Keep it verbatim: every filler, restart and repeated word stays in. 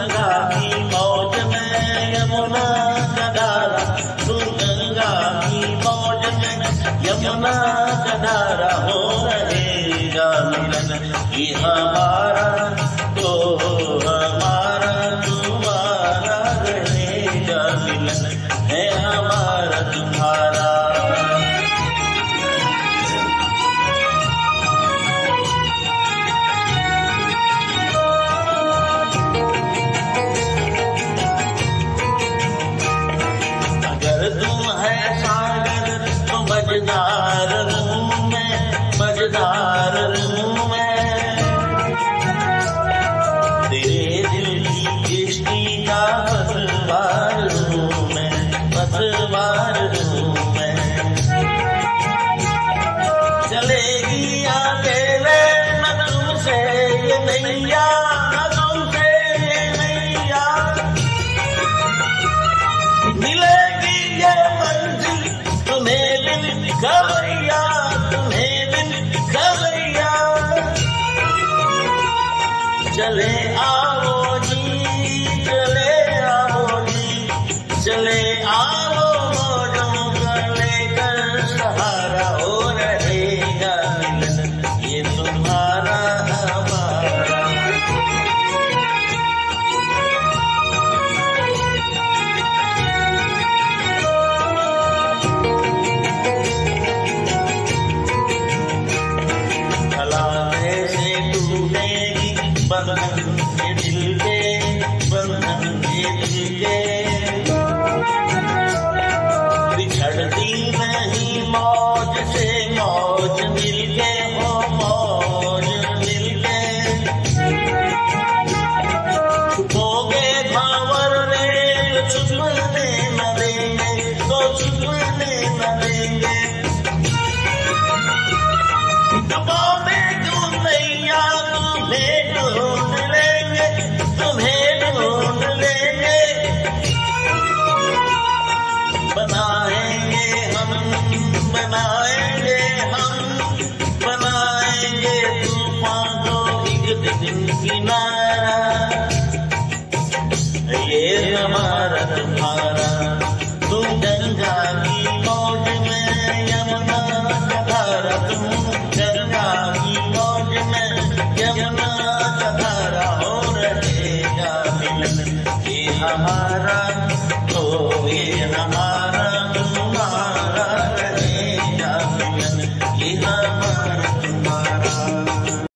गंगा की मौज में यमुना का धारा, तू गंगा की मौज में यमुना का धारा, हो रहेगा मिलन ये हमारा तो हमारा, तुम्हारा रहेगा मिलन है हमारा तुम्हारा। मजेदार हूँ मैं, मजेदार हूँ मैं, तेरे दिल की किश्ती का पतवार हूँ मैं, पतवार हूँ मैं। चलेगी अकेले न तुमसे ये नैया, न तुमसे ये नैया, मिलेगी ये मंजिल तुम्हें खबरिया, तुम्हें बिन खबरिया। चले आओ जी, चले आओ जी, चले आओ मौजों का लेकर सहारा, हो रहेगा मिलन ये तुम्हारा हमारा। बंधन ये दिल के, बंधन ये दिल के, बिछड़ती नहीं मौज से मौज मिलके, हो मौज मिलके। छुपोगे भावर रे तो छुपने न देंगे, तो छुपने न देंगे। डुबोगे तुम नैया, तुम्हें ढूंढ लेंगे, तुम्हें ढूंढ लेंगे। बनाएंगे हम, बनाएंगे हम, बनाएंगे तूफान को एक दिन किनारा, ये हमारा तुम्हारा। तुम गंगा की मौज में यमुना का धारा, तुम गंगा की मौज में यमुना का धारा, हो रहेगा मिलन ये हमारा तो ये हमारा, तुम्हारा रहेगा मिलन ये हमारा।